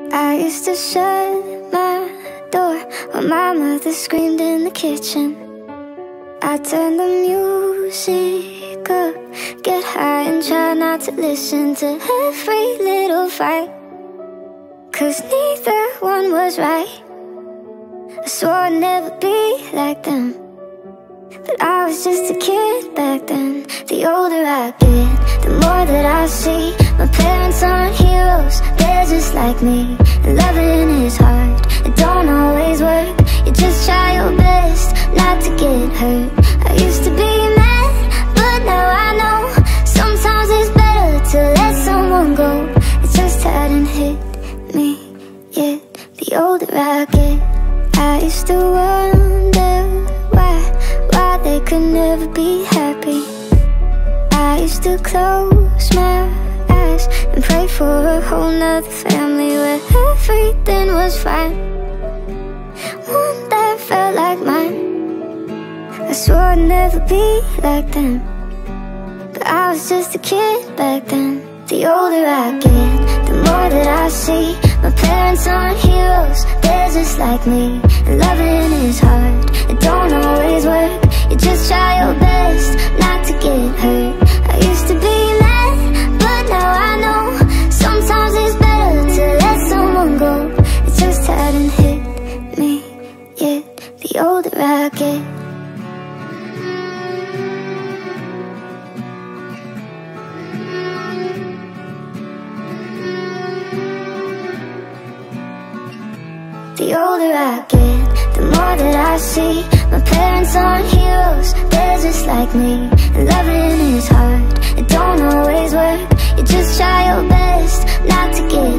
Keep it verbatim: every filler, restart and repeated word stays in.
I used to shut my door while my mother screamed in the kitchen. I turned the music up, get high and try not to listen to every little fight, 'cause neither one was right. I swore I'd never be like them, but I was just a kid back then. The older I get, the more that I see my parents aren't heroes, they're just like me. And loving is hard, it don't always work. You just try your best not to get hurt. I used to be mad, but now I know sometimes it's better to let someone go. It just hadn't hit me yet. The older I get, I used to wonder why, why they could never be happy. I used to close my eyes and pray for a whole nother family where everything was fine, one that felt like mine. I swore I'd never be like them, but I was just a kid back then. The older I get, the more that I see my parents aren't heroes, they're just like me. And loving is hard, it don't always work. You just try your best not to get hurt. I used to be mad, but now I know sometimes it's better to let someone go. It just hadn't hit me yet. The older I get. The older I get, the more that I see my parents aren't heroes, they're just like me. And loving is hard, it don't always work. You just try your best not to get